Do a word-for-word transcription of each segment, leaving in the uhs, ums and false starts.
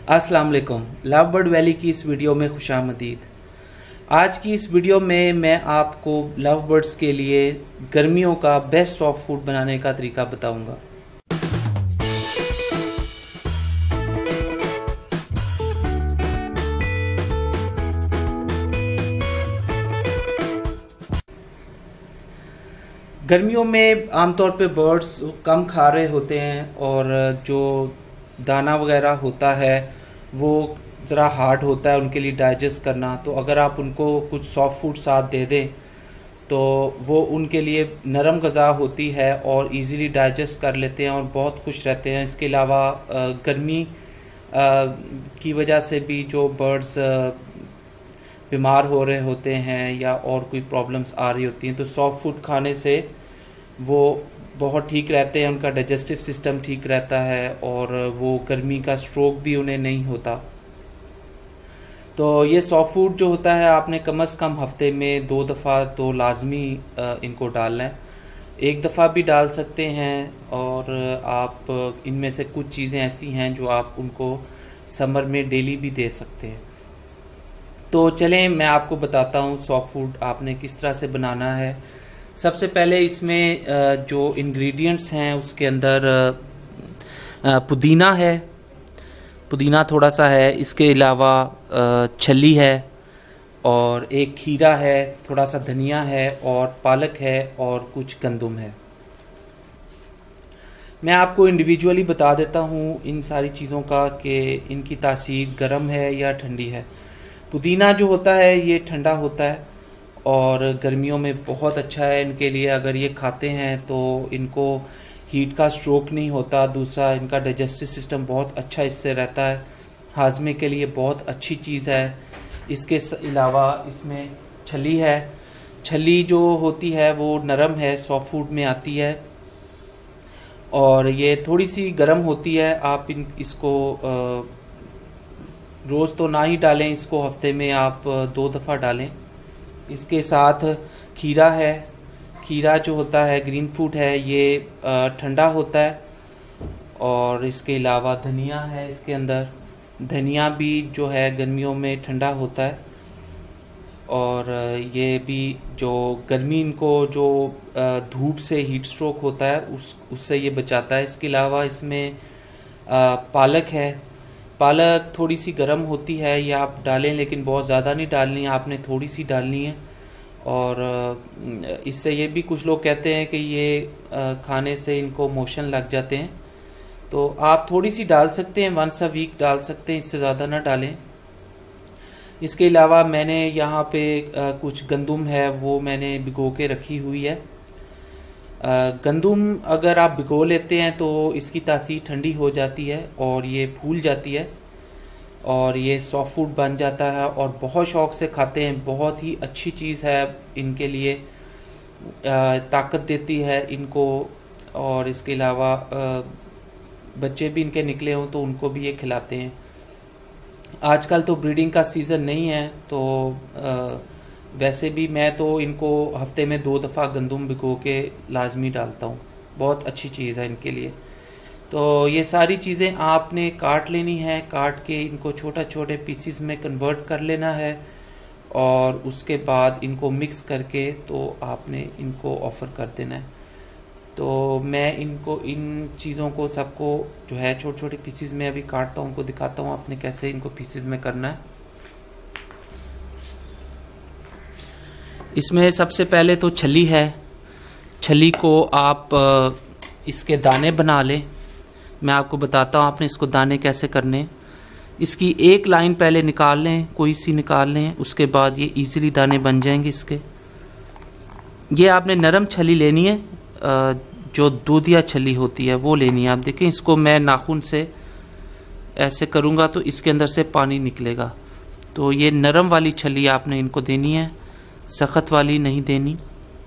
अस्सलाम वालेकुम। Love bird valley की इस वीडियो में खुशामदीद। आज की इस वीडियो में मैं आपको लव बर्ड्स के लिए गर्मियों का बेस्ट सॉफ्ट फूड बनाने का तरीका बताऊंगा। गर्मियों में आमतौर पे बर्ड्स कम खा रहे होते हैं और जो दाना वगैरह होता है वो ज़रा हार्ड होता है उनके लिए डाइजेस्ट करना। तो अगर आप उनको कुछ सॉफ्ट फूड साथ दे दें तो वो उनके लिए नरम ग़िज़ा होती है और इजीली डाइजेस्ट कर लेते हैं और बहुत खुश रहते हैं। इसके अलावा गर्मी की वजह से भी जो बर्ड्स बीमार हो रहे होते हैं या और कोई प्रॉब्लम्स आ रही होती हैं तो सॉफ्ट फूड खाने से वो बहुत ठीक रहते हैं, उनका डाइजेस्टिव सिस्टम ठीक रहता है और वो गर्मी का स्ट्रोक भी उन्हें नहीं होता। तो ये सॉफ्ट फूड जो होता है आपने कम अज़ कम हफ्ते में दो दफ़ा तो लाजमी इनको डालना है। एक दफ़ा भी डाल सकते हैं और आप इनमें से कुछ चीज़ें ऐसी हैं जो आप उनको समर में डेली भी दे सकते हैं। तो चलें मैं आपको बताता हूँ सॉफ्ट फूड आपने किस तरह से बनाना है। सबसे पहले इसमें जो इंग्रेडिएंट्स हैं उसके अंदर पुदीना है, पुदीना थोड़ा सा है, इसके अलावा छली है और एक खीरा है, थोड़ा सा धनिया है और पालक है और कुछ गंदम है। मैं आपको इंडिविजुअली बता देता हूँ इन सारी चीज़ों का कि इनकी तासीर गर्म है या ठंडी है। पुदीना जो होता है ये ठंडा होता है और गर्मियों में बहुत अच्छा है इनके लिए। अगर ये खाते हैं तो इनको हीट का स्ट्रोक नहीं होता। दूसरा, इनका डाइजेस्टिव सिस्टम बहुत अच्छा इससे रहता है, हाजमे के लिए बहुत अच्छी चीज़ है। इसके अलावा इसमें छली है, छली जो होती है वो नरम है, सॉफ्ट फूड में आती है और ये थोड़ी सी गर्म होती है। आप इन इसको रोज़ तो ना ही डालें, इसको हफ्ते में आप दो दफ़ा डालें। इसके साथ खीरा है, खीरा जो होता है ग्रीन फूड है, ये ठंडा होता है और इसके अलावा धनिया है, इसके अंदर धनिया भी जो है गर्मियों में ठंडा होता है और ये भी जो गर्मी इनको जो धूप से हीट स्ट्रोक होता है उस उससे ये बचाता है। इसके अलावा इसमें पालक है, पालक थोड़ी सी गर्म होती है, ये आप डालें लेकिन बहुत ज़्यादा नहीं डालनी है, आपने थोड़ी सी डालनी है। और इससे ये भी कुछ लोग कहते हैं कि ये खाने से इनको मोशन लग जाते हैं, तो आप थोड़ी सी डाल सकते हैं, वंस अ वीक डाल सकते हैं, इससे ज़्यादा ना डालें। इसके अलावा मैंने यहाँ पे कुछ गंदम है वो मैंने भिगो के रखी हुई है। गंदम अगर आप भिगो लेते हैं तो इसकी तासीर ठंडी हो जाती है और ये फूल जाती है और ये सॉफ्ट फूड बन जाता है और बहुत शौक़ से खाते हैं। बहुत ही अच्छी चीज़ है इनके लिए, ताकत देती है इनको और इसके अलावा बच्चे भी इनके निकले हों तो उनको भी ये खिलाते हैं। आजकल तो ब्रीडिंग का सीज़न नहीं है तो आ, वैसे भी मैं तो इनको हफ्ते में दो दफ़ा गंदम भिगो के लाजमी डालता हूँ। बहुत अच्छी चीज़ है इनके लिए। तो ये सारी चीज़ें आपने काट लेनी है, काट के इनको छोटा छोटे पीसीस में कन्वर्ट कर लेना है और उसके बाद इनको मिक्स करके तो आपने इनको ऑफ़र कर देना है। तो मैं इनको इन चीज़ों को सबको जो है छोटे छोटे पीसीस में अभी काटता हूँ, उनको दिखाता हूँ आपने कैसे इनको पीसीस में करना है। इसमें सबसे पहले तो छली है, छली को आप इसके दाने बना लें। मैं आपको बताता हूँ आपने इसको दाने कैसे करने। इसकी एक लाइन पहले निकाल लें, कोई सी निकाल लें, उसके बाद ये इजीली दाने बन जाएंगे इसके। ये आपने नरम छली लेनी है, जो दूधिया छली होती है वो लेनी है। आप देखें इसको मैं नाखून से ऐसे करूँगा तो इसके अंदर से पानी निकलेगा। तो ये नरम वाली छली आपने इनको देनी है, सख्त वाली नहीं देनी।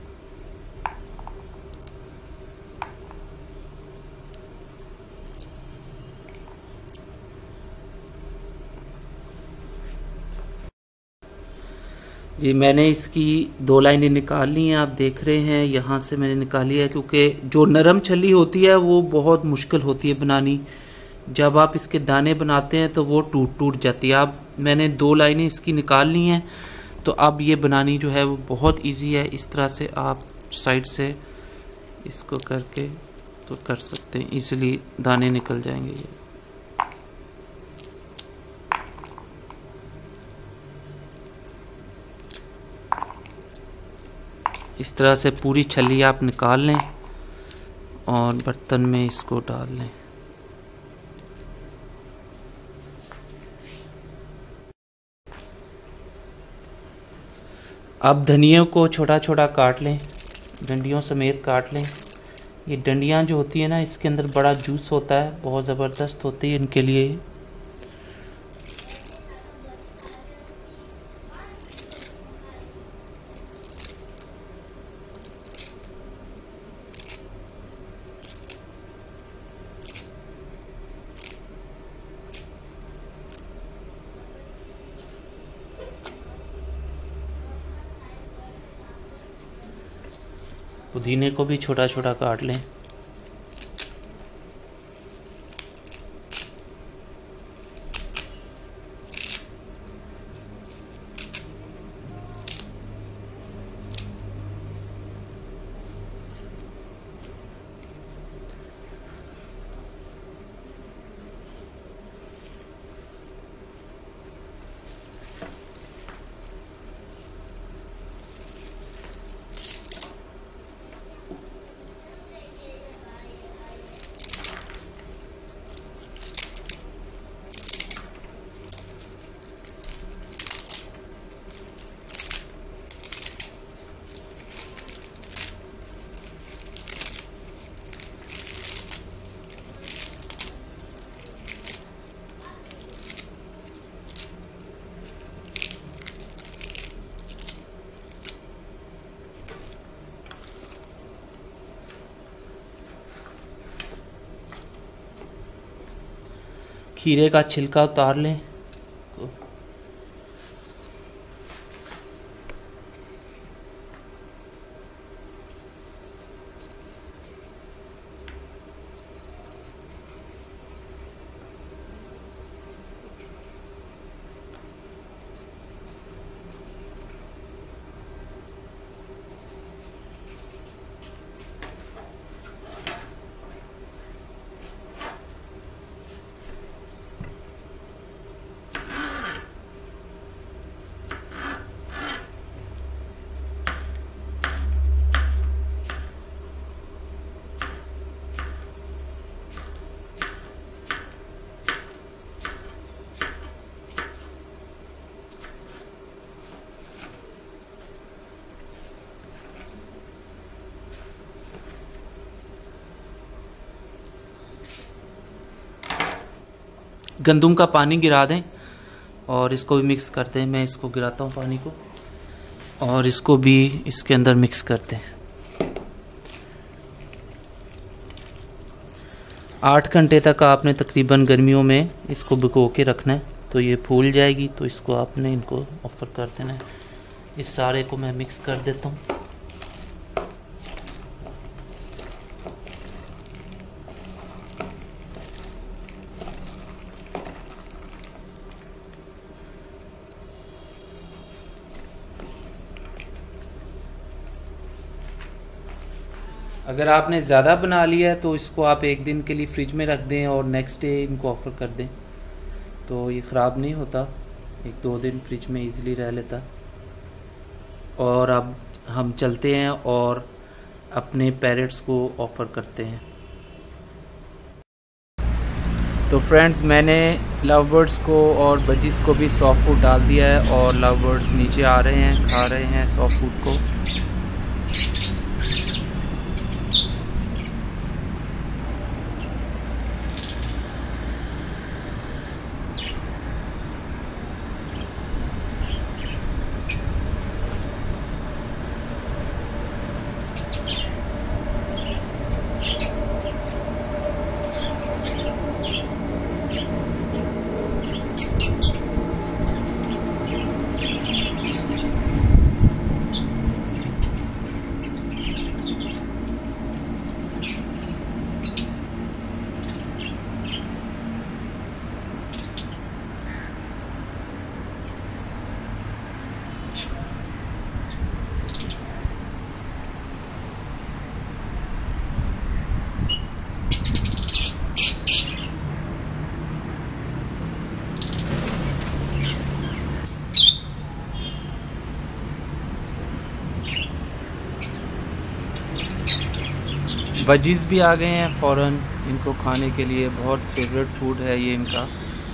जी मैंने इसकी दो लाइनें निकाल ली हैं, आप देख रहे हैं यहाँ से मैंने निकाली है, क्योंकि जो नरम छली होती है वो बहुत मुश्किल होती है बनानी, जब आप इसके दाने बनाते हैं तो वो टूट टूट जाती है। अब मैंने दो लाइनें इसकी निकाल ली हैं, तो अब ये बनानी जो है वो बहुत इजी है। इस तरह से आप साइड से इसको करके तो कर सकते हैं, इजीली दाने निकल जाएंगे ये। इस तरह से पूरी छली आप निकाल लें और बर्तन में इसको डाल लें। अब धनिया को छोटा छोटा काट लें, डंडियों समेत काट लें। ये डंडियाँ जो होती है ना, इसके अंदर बड़ा जूस होता है, बहुत ज़बरदस्त होती है इनके लिए। पुदीने को भी छोटा छोटा काट लें। खीरे का छिलका उतार लें। गंदुम का पानी गिरा दें और इसको भी मिक्स करते हैं। मैं इसको गिराता हूँ पानी को और इसको भी इसके अंदर मिक्स करते हैं। आठ घंटे तक आपने तकरीबन गर्मियों में इसको भिगो के रखना है, तो ये फूल जाएगी। तो इसको आपने इनको ऑफ़र कर देना है। इस सारे को मैं मिक्स कर देता हूँ। अगर आपने ज़्यादा बना लिया है तो इसको आप एक दिन के लिए फ्रिज में रख दें और नेक्स्ट डे इनको ऑफ़र कर दें, तो ये ख़राब नहीं होता। एक दो दिन फ्रिज में इजीली रह लेता। और अब हम चलते हैं और अपने पैरेट्स को ऑफ़र करते हैं। तो फ्रेंड्स, मैंने लव बर्ड्स को और बजीज़ को भी सॉफ्ट फूड डाल दिया है और लव बर्ड्स नीचे आ रहे हैं, खा रहे हैं सॉफ्ट फूड को। बजीज़ भी आ गए हैं फ़ौरन इनको खाने के लिए, बहुत फेवरेट फूड है ये इनका।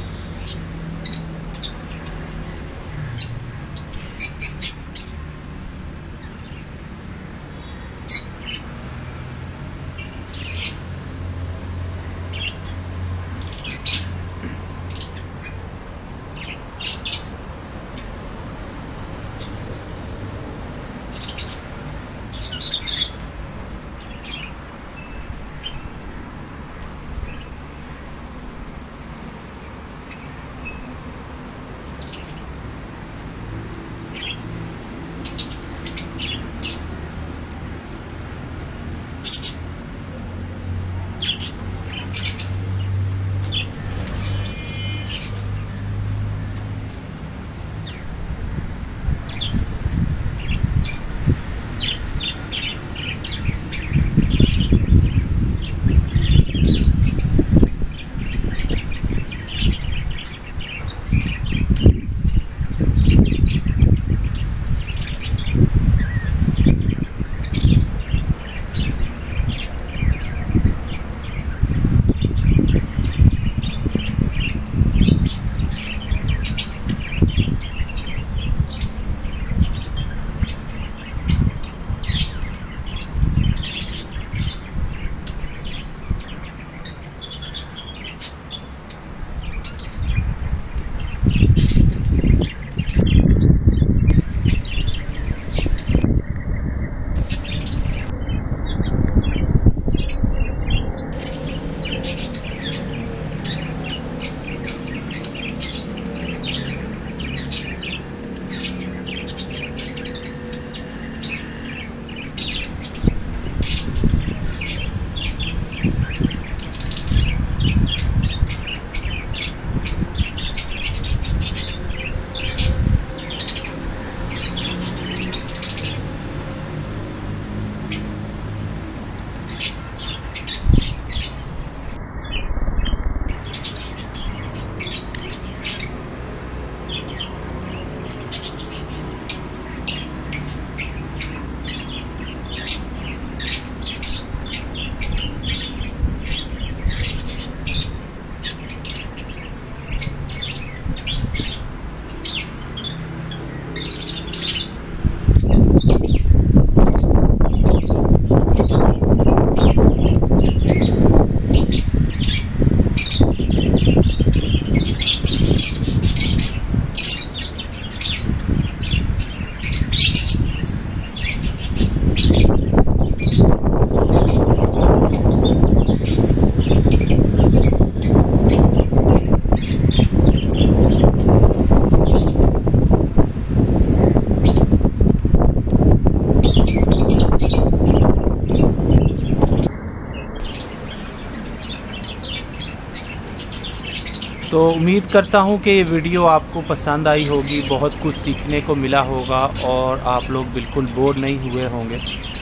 तो उम्मीद करता हूँ कि ये वीडियो आपको पसंद आई होगी, बहुत कुछ सीखने को मिला होगा और आप लोग बिल्कुल बोर नहीं हुए होंगे।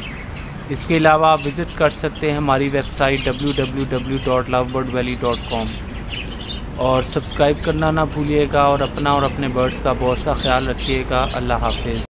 इसके अलावा आप विज़िट कर सकते हैं हमारी website W W W dot love bird valley dot com और सब्सक्राइब करना ना भूलिएगा और अपना और अपने बर्ड्स का बहुत सा ख्याल रखिएगा। अल्लाह हाफिज़।